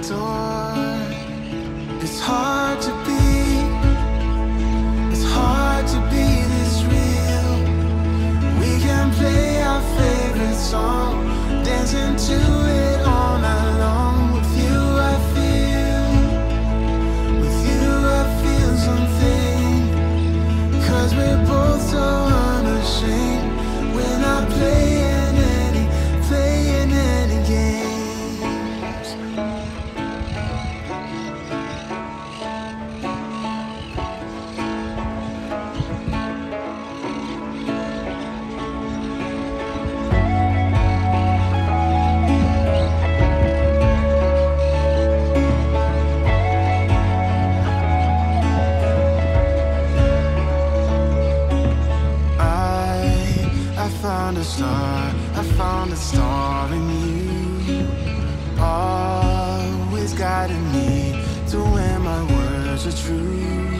door. It's hard to be, it's hard to be this real. We can play our favorite song, dancing to it all night long. With you I feel, with you I feel something. 'Cause we're both so unashamed. We're not playing any games. I found a star in you, always guiding me to where my words are true.